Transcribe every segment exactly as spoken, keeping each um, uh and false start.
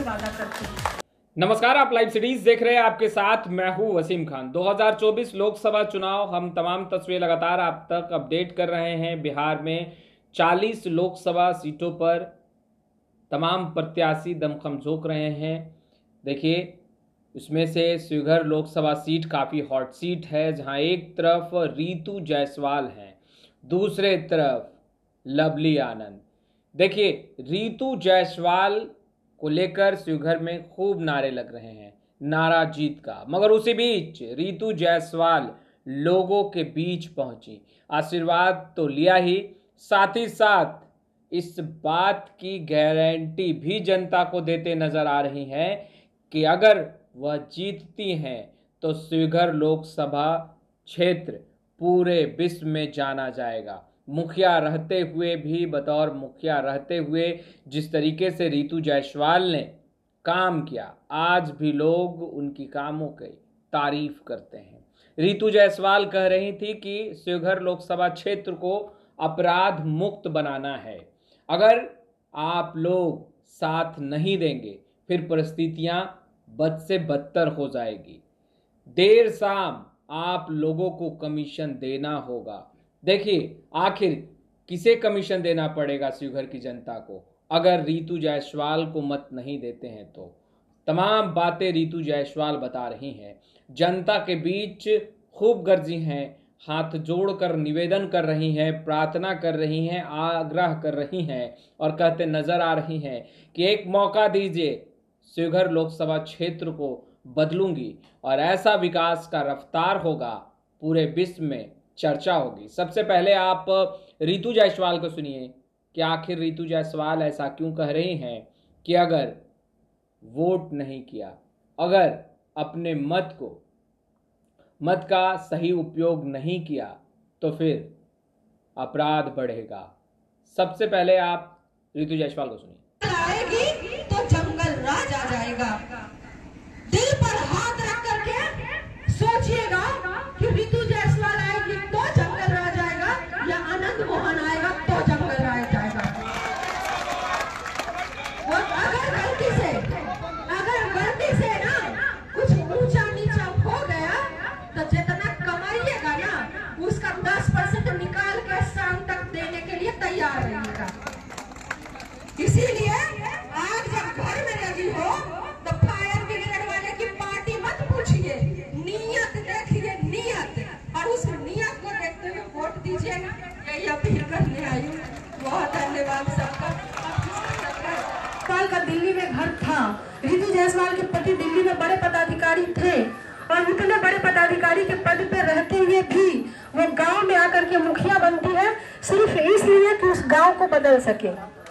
से वादा करती हूँ। नमस्कार, आप लाइव सिटीज देख रहे हैं। आपके साथ मैं हूं वसीम खान। दो हज़ार चौबीस लोकसभा चुनाव, हम तमाम तस्वीरें लगातार आप तक अपडेट कर रहे हैं। बिहार में चालीस लोकसभा सीटों पर तमाम प्रत्याशी दमखम झोंक रहे हैं। देखिए, उसमें से शिवहर लोकसभा सीट काफ़ी हॉट सीट है, जहां एक तरफ रीतू जायसवाल हैं, दूसरे तरफ लवली आनंद। देखिए, रीतू जायसवाल को लेकर शिवहर में खूब नारे लग रहे हैं, नारा जीत का। मगर उसी बीच रीतू जायसवाल लोगों के बीच पहुंची, आशीर्वाद तो लिया ही, साथ ही साथ इस बात की गारंटी भी जनता को देते नजर आ रही हैं कि अगर वह जीतती हैं तो शिवहर लोकसभा क्षेत्र पूरे विश्व में जाना जाएगा। मुखिया रहते हुए भी, बतौर मुखिया रहते हुए जिस तरीके से रीतू जायसवाल ने काम किया, आज भी लोग उनकी कामों की तारीफ करते हैं। रीतू जायसवाल कह रही थी कि शिवहर लोकसभा क्षेत्र को अपराध मुक्त बनाना है। अगर आप लोग साथ नहीं देंगे फिर परिस्थितियां बद से बदतर हो जाएगी। देर शाम आप लोगों को कमीशन देना होगा। देखिए, आखिर किसे कमीशन देना पड़ेगा शिवहर की जनता को अगर रीतू जायसवाल को मत नहीं देते हैं तो। तमाम बातें रीतू जायसवाल बता रही हैं, जनता के बीच खूब गर्जी हैं, हाथ जोड़कर निवेदन कर रही हैं, प्रार्थना कर रही हैं, आग्रह कर रही हैं और कहते नजर आ रही हैं कि एक मौका दीजिए, शिवहर लोकसभा क्षेत्र को बदलूंगी और ऐसा विकास का रफ्तार होगा, पूरे विश्व में चर्चा होगी। सबसे पहले आप रीतू जायसवाल को सुनिए कि आखिर रीतू जायसवाल ऐसा क्यों कह रही हैं कि अगर वोट नहीं किया, अगर अपने मत को मत का सही उपयोग नहीं किया तो फिर अपराध बढ़ेगा। सबसे पहले आप रीतू जायसवाल को सुनिए। आएगी तो जंगल राज आ जाएगा। दिल पर हाथ रख करके सोचिएगा कि रीतू जायसवाल आएगी तो जंगल राज आएगा या आनंद मोहन आएगा तो जंगल राज आएगा। और अगर गलती से अगर गलती से ना कुछ ऊंचा नीचा हो गया तो जितना कमाइएगा ना उसका दस परसेंट निकाल के शाम तक देने के लिए तैयार रहिएगा। इसीलिए आज जब घर में लगी हो तो फायर ब्रिगेड वाले की पार्टी मत पूछिए, नियत देखिए, नियत, और उस नियत को देखते हुए वोट दीजिएगा। यही अपील करने आई हूँ। बहुत धन्यवाद सबका। का दिल्ली में घर था, रीतू जायसवाल के पति दिल्ली में बड़े पदाधिकारी थे और इतने बड़े पदाधिकारी के पद पे रहते हुए भी वो गांव में आकर के मुखिया बनती है, सिर्फ इसलिए कि उस गांव को बदल सके।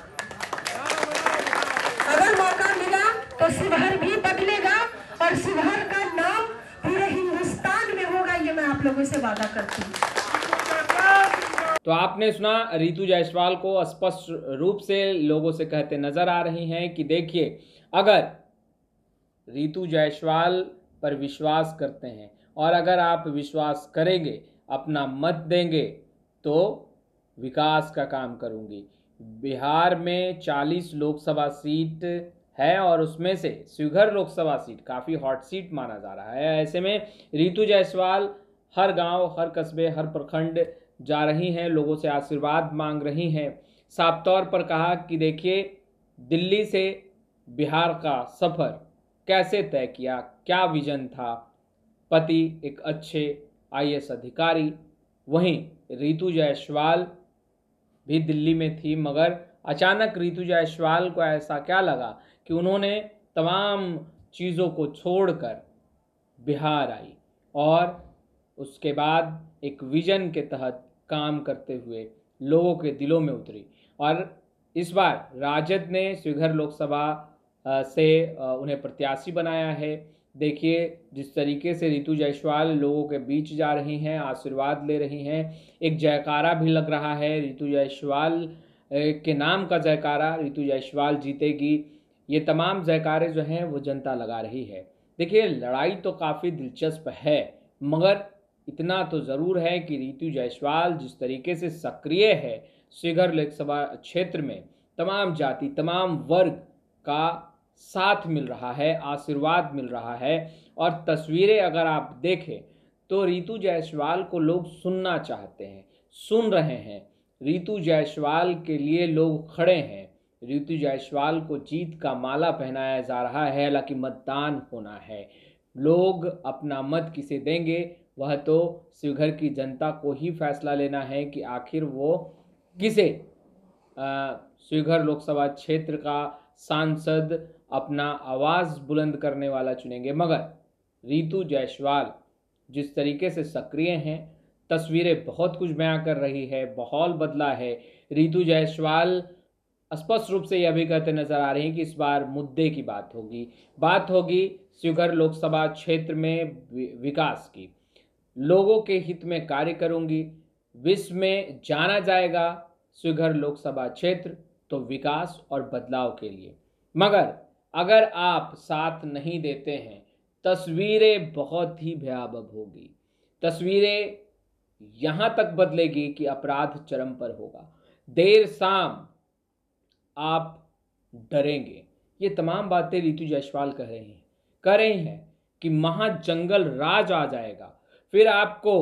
अगर मौका मिला तो शिवहर भी बदलेगा और शिवहर का नाम पूरे हिंदुस्तान में होगा, ये मैं आप लोगों से वादा करती हूँ। तो आपने सुना, रीतू जायसवाल को स्पष्ट रूप से लोगों से कहते नजर आ रही हैं कि देखिए, अगर रीतू जायसवाल पर विश्वास करते हैं और अगर आप विश्वास करेंगे, अपना मत देंगे तो विकास का काम करूंगी। बिहार में चालीस लोकसभा सीट है और उसमें से शिवहर लोकसभा सीट काफ़ी हॉट सीट माना जा रहा है। ऐसे में रीतू जायसवाल हर गांव, हर कस्बे, हर प्रखंड जा रही हैं, लोगों से आशीर्वाद मांग रही हैं। साफ तौर पर कहा कि देखिए, दिल्ली से बिहार का सफ़र कैसे तय किया, क्या विजन था। पति एक अच्छे आई ए एस अधिकारी, वहीं रीतू जायसवाल भी दिल्ली में थी, मगर अचानक रीतू जायसवाल को ऐसा क्या लगा कि उन्होंने तमाम चीज़ों को छोड़कर बिहार आई और उसके बाद एक विजन के तहत काम करते हुए लोगों के दिलों में उतरी। और इस बार राजद ने शिवहर लोकसभा से उन्हें प्रत्याशी बनाया है। देखिए, जिस तरीके से रीतू जायसवाल लोगों के बीच जा रही हैं, आशीर्वाद ले रही हैं, एक जयकारा भी लग रहा है रीतू जायसवाल के नाम का जयकारा, रीतू जायसवाल जीतेगी, ये तमाम जयकारे जो हैं वो जनता लगा रही है। देखिए, लड़ाई तो काफ़ी दिलचस्प है, मगर इतना तो ज़रूर है कि रीतू जायसवाल जिस तरीके से सक्रिय है शिवहर लोकसभा क्षेत्र में, तमाम जाति, तमाम वर्ग का साथ मिल रहा है, आशीर्वाद मिल रहा है। और तस्वीरें अगर आप देखें तो रितु जायसवाल को लोग सुनना चाहते हैं, सुन रहे हैं। रितु जायसवाल के लिए लोग खड़े हैं। रितु जायसवाल को जीत का माला पहनाया जा रहा है। हालांकि मतदान होना है, लोग अपना मत किसे देंगे वह तो शिवघर की जनता को ही फैसला लेना है कि आखिर वो किसे शिवघर लोकसभा क्षेत्र का सांसद अपना आवाज़ बुलंद करने वाला चुनेंगे। मगर रितु जायसवाल जिस तरीके से सक्रिय हैं, तस्वीरें बहुत कुछ बयां कर रही है, माहौल बदला है। रितु जायसवाल स्पष्ट रूप से यह भी कहते नजर आ रही हैं कि इस बार मुद्दे की बात होगी, बात होगी शिवघर लोकसभा क्षेत्र में विकास की। लोगों के हित में कार्य करूंगी। विश्व में जाना जाएगा शिवघर लोकसभा क्षेत्र तो विकास और बदलाव के लिए। मगर अगर आप साथ नहीं देते हैं, तस्वीरें बहुत ही भयावह होगी। तस्वीरें यहां तक बदलेगी कि अपराध चरम पर होगा। देर शाम आप डरेंगे। ये तमाम बातें रितु जायसवाल कह रही हैं कह रही हैं कि महाजंगल राज आ जाएगा, फिर आपको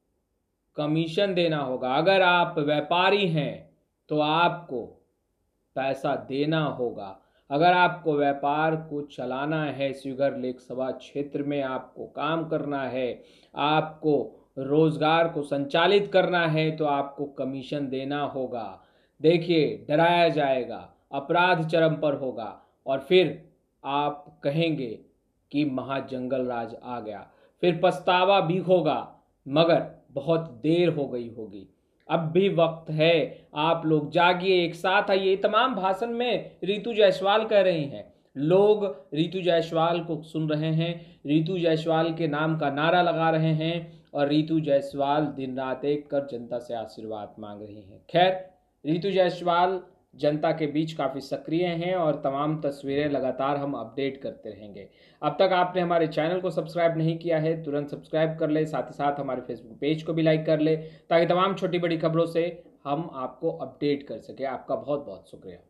कमीशन देना होगा। अगर आप व्यापारी हैं तो आपको पैसा देना होगा। अगर आपको व्यापार को चलाना है, शिवघर लोकसभा क्षेत्र में आपको काम करना है, आपको रोजगार को संचालित करना है तो आपको कमीशन देना होगा। देखिए, डराया जाएगा, अपराध चरम पर होगा और फिर आप कहेंगे कि महाजंगल राज आ गया। फिर पछतावा भी होगा, मगर बहुत देर हो गई होगी। अब भी वक्त है, आप लोग जागिए, एक साथ आइए। तमाम भाषण में रितु जायसवाल कह रही हैं। लोग रितु जायसवाल को सुन रहे हैं, रितु जायसवाल के नाम का नारा लगा रहे हैं और रितु जायसवाल दिन रात एक कर जनता से आशीर्वाद मांग रही हैं। खैर, रितु जायसवाल जनता के बीच काफ़ी सक्रिय हैं और तमाम तस्वीरें लगातार हम अपडेट करते रहेंगे। अब तक आपने हमारे चैनल को सब्सक्राइब नहीं किया है, तुरंत सब्सक्राइब कर ले। साथ ही साथ हमारे फेसबुक पेज को भी लाइक कर ले, ताकि तमाम छोटी बड़ी खबरों से हम आपको अपडेट कर सके। आपका बहुत बहुत शुक्रिया।